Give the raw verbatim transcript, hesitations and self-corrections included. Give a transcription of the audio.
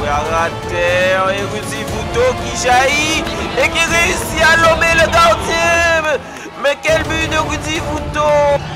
à rater et Rudy Vouto qui jaillit et qui réussit à lommer le gardien. Mais quel but de Rudy Vouto!